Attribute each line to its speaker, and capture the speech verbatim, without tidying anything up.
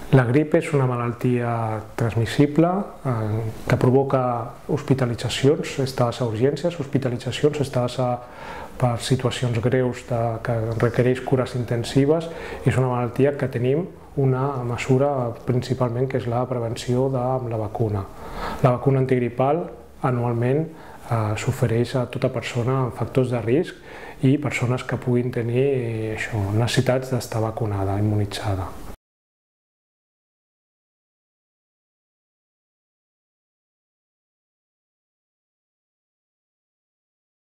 Speaker 1: La grip és una malaltia transmissible eh, que provoca hospitalitzacions, estades a urgències, hospitalitzacions, estades a, per situacions greus de, que requereix cures intensives. És una malaltia que tenim una mesura principalment, que és la prevenció de la vacuna. La vacuna antigripal anualment eh, s'ofereix a tota persona amb factors de risc i persones que puguin tenir eh, això, necessitats d'estar vacunada, immunitzada.